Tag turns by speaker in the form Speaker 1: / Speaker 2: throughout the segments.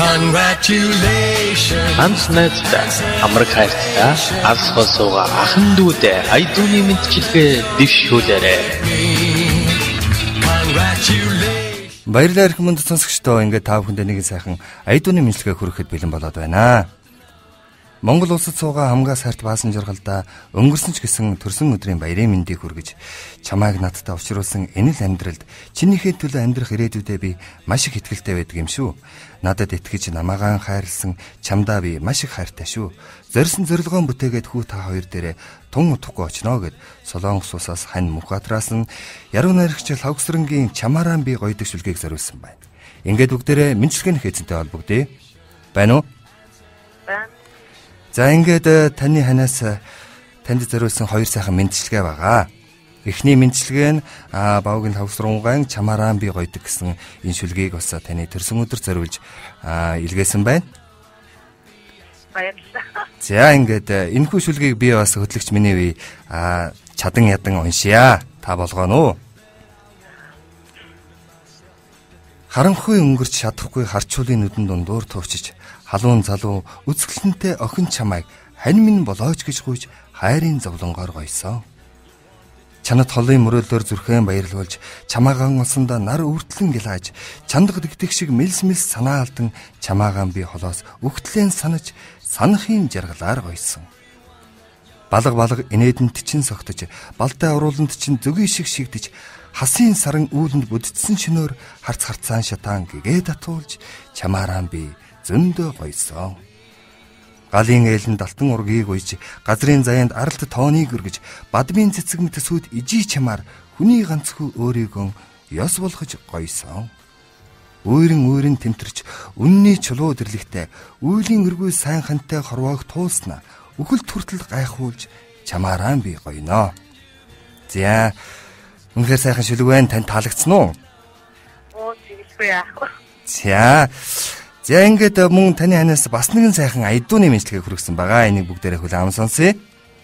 Speaker 1: Анс найзтай амар хайртай арс хосууга ахан дүүдээ айдууны мэдчилгээ дэвшүүлээрэй.
Speaker 2: Баярлалаа их мөнд сонсогчдоо, ингээд та бүхэндээ нэгэн сайхан айдууны мэдлэгээ хүрэхэд бэлэн болоод байна. Монгол улсад суугаа хамгаа сайрт баасан жаргалдаа өнгөрсөн ч гэсэн төрсөн өдрийн баярын мэндийг хүргэж чамайг надтай уулзруулсан энэ л амьдралд чинийхээ төлөө амьдрах ирээдүйдээ би маш их итгэлтэй байдаг юм шүү. Надад итгэж намаагаан хайрлсан чамдаа би маш их хайртай шүү. Зорьсон зорилгоон бүтээгээд хүү та хоёр дээрээ тун утгагүй очноо гэд Солонгос улсаас хань Мухатраас нь яруу найрагч Лавгсрангийн чамаараа би гоёдаг шүлгийг зориулсан байна. Ингээд бүгдээрээ мэдлэгийн хэзэнтэй холбогдъё. Байна уу? За ингээд таны ханаас танд зориулсан хоёр сайхан мэндчилгээ байгаа. Эхний мэндчилгээ нь Бавгийн Лавгсрангийн чамаараа би гоёдаг гэсэн энэ шүлгийг бас таны төрсөн өдөр зориулж илгээсэн байна.
Speaker 3: Баярлалаа.
Speaker 2: За ингээд энэ хүү шүлгийг би бас хөтлөгч миний бие чадан ядан уншия. Та болгоно уу? Харанхуй өнгөрч чадахгүй харчуулын нүдэн дундуур туучиж халуун залуу үзэсгэлэнтэй охин чамайг хань минь болооч гэж гуйж хайрын зовлонгоор гойсон. Чанад холын мөрөөлөөр зүрхэн баярлуулж чамаагаан усандаа нар үртлэн гэлааж чандах дэгдэх шиг мэлс санаа алдан чамаагаан би холоос өгтлэн санаж санахын жаргалаар гойсон. Балга инээдэнд чин согтож балтай урууланд чин зөгийн шиг шигдэж хасын саран үүлэнд бүддсэн шинээр харц харцаан шатаан гэгээ татуулж чамаараа би зөндөө гойсон. Галын ээлэнд алтан ургийг уйж газрын заяанд аралт тооныг өргөж бадмын цэцэг мэт сүд ижи чамаар хүний ганцхүү өөрийгөө ёс болгож гойсон. Өөрийн тэмтэрч үнний чулуу дэрлэгтэй үйлийн өргөө сайн хантай хорвоог туулснаа үхэлт хүртэл гайхуулж чамаараа би гойно. За үнэхээр сайхан шүлэг байна. Танд таалагдсан уу?
Speaker 3: Тэгэлгүй яах вэ?
Speaker 2: За ингээд мөн таны ханаас бас нэгэн сайхан айдууны мэдлэгийг хүргэсэн байгаа. Энийг бүгдээрээ хүлээн сонсъё.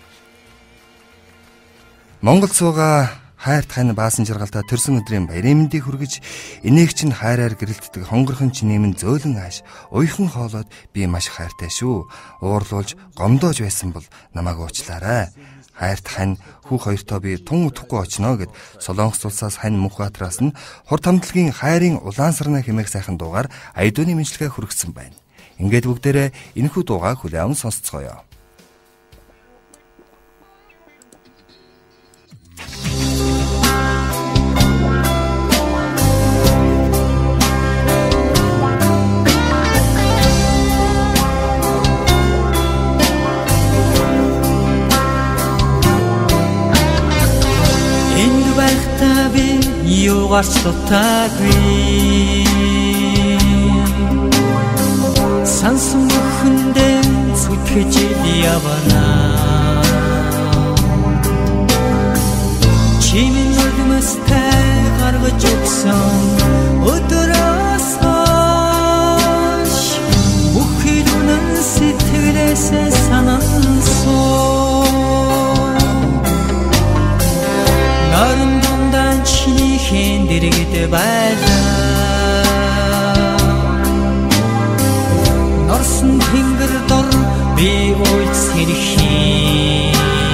Speaker 2: Монгол суугаа хайрт хань баасан жаргалдаа төрсөн өдрийн баярын мэндийг хүргэж энээг чинь хайраар гэрэлтдэг хонгорхон чиний минь зөөлөн ааш уйхан хоолоод би маш хайртай шүү. Уурлуулж гомдоож байсан бол намайг уучлаарай. Хайрт хань хүү хоёртоо би тун утгагүй очноо гэд Солонгос улсаас хань Мухатраас нь хур тамтлагийн хайрын улаан сарна хэмээх сайхан дуугаар айдууны мэдлэгээ хүргэсэн байна. Ингээд бүгдээрээ энэхүү дуугаа хүлээн сонсцгоё. Юугаарч дутаагүй сансан бүхэндээ зүтгэж явна чимэн нүдмэстэй гаргаж өгсөн өдрөөс хойш бүхэл үнэн сэтгэлээсээ санансуу наран дундан чинийхэн дэрэгд байлаа норсон тэнгэр дор би уйлж сэрхий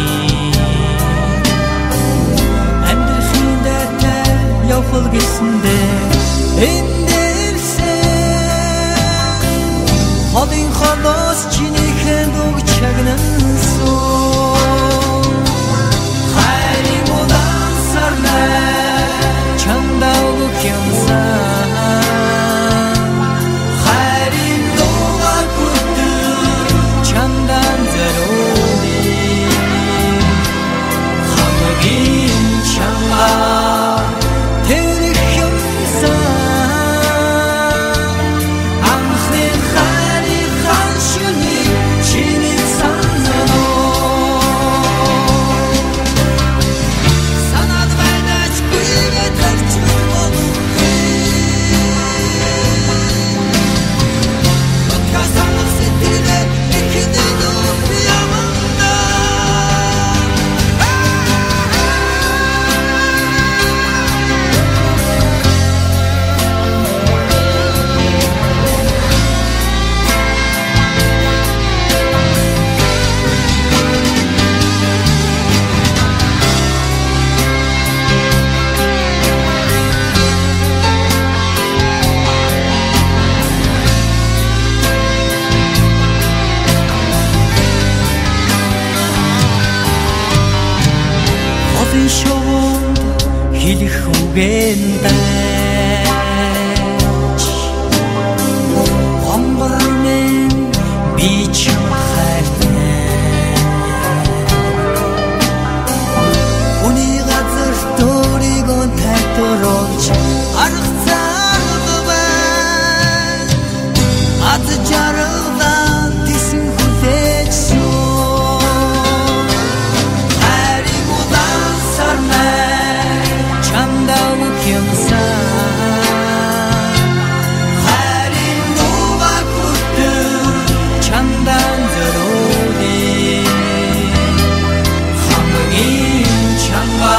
Speaker 2: амьдрахын дэтэй явхал гэсэндээ эндэрсэн холын холоос чинийхэн дүг чагнансуу хайрын улаан сарнаа чандаа өгөхюмсан хайрын дууга хүртэл чандаа зэрүүли хамгийн чамаа тэрхэмсэн анхны хайрын ханшны чиний санаа
Speaker 4: үгэндэж хонгор минь би чам хайртай хүний газар өөрийгөө тайлбарлаж арга цаага байна аз жаргалаа тисэн хүлээж хайрын удаан сарнай чамдаа үхэмсэн хайрын нугаар бүтэн чамдан зориулъя хамгийн чамга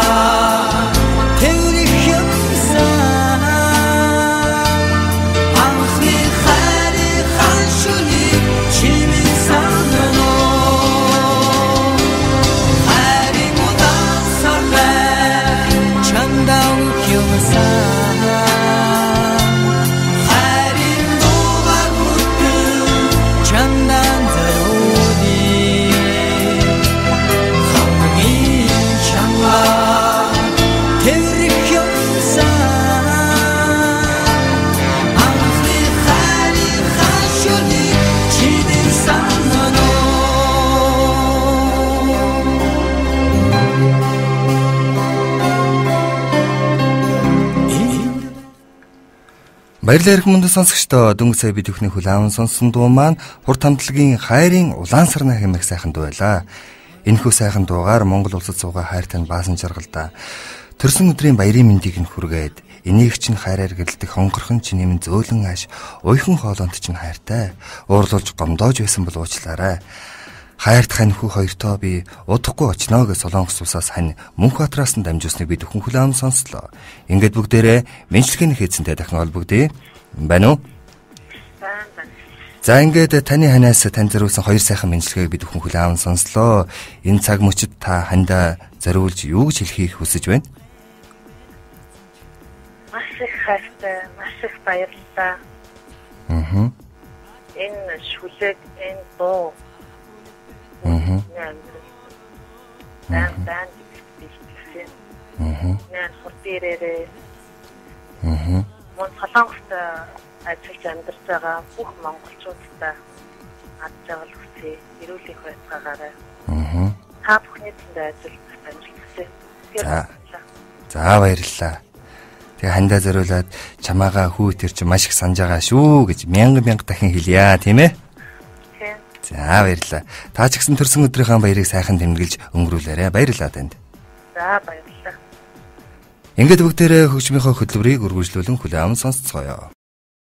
Speaker 2: Баярлалаа их мөндөд сонсогчдоо дөнгөж сая бид бүхний хүлээвэн сонссон дуу маань Хур Тамтлагийн хайрын улаан сарна хэмээх сайхан дуу байлаа. Энэхүү сайхан дуугаар Монгол улсад суугаа хайртай нь баасан жаргалдаа төрсөн өдрийн баярын мэндийг нь хүргээд энийг чинь хайраар гэрэлтэх хонгорхон чиний минь зөөлөн ааш уйхан хоолонд чинь хайртай уурлуулж гомдоож байсан бол уучлаарай. Хайрт ханьхүү хоёртоо би удахгүй очноо гэж Солонгос улсаас хань Мөнхбаатараас нь дамжуулсныг бид бүхэн хүлээвэн сонслоо. Ингээд бүгдээрээ менчилгээний хийцэнтэй дахин олбогдъё. Байна уу? За ингээд таны ханаас тань зориулсан хоёр сайхан менчилгээг бид бүхэн хүлээвэн сонслоо. Энэ цаг мөчид та хандаа зориулж юу гэж хэлхийг хүсэж байна?
Speaker 3: Маш их хайртай, маш их баярлалаа. Энэ шүлэг, энэ дуу Дан бичсэн. Нэр хурдэрээ. Мөн Солонгост ажиллаж амьдарч байгаа бүх монголчуудтай ад жаргал хүсье. Эрүүл их байцгаагаарай. Та бүхний зэндээ ажиллаж амжилт хүсье.
Speaker 2: За баярлалаа. Тэгээ хандаа зориулаад чамаагаа хүү тэр чи маш их санаж байгаа шүү гэж мянга дахин хэлье, тийм ээ? За баярлалаа. Та ч гэсэн төрсөн өдрийнхөө баярыг сайхан тэмдэглэж өнгөрүүлээрэй. Баярлалаа танд.
Speaker 3: За баярлалаа.
Speaker 2: Ингээд бүгдээрээ хөгжмийнхөө хөтөлбөрийг үргэлжлүүлэн хүлээвэн сонсцгоё.